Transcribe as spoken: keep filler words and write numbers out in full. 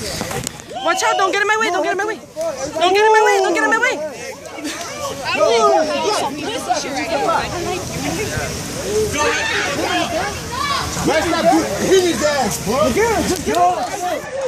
Watch out, don't get in my way, don't get in my way. Don't get in my way, don't get in my way. Let's not do his ass, bro. Again, just get on.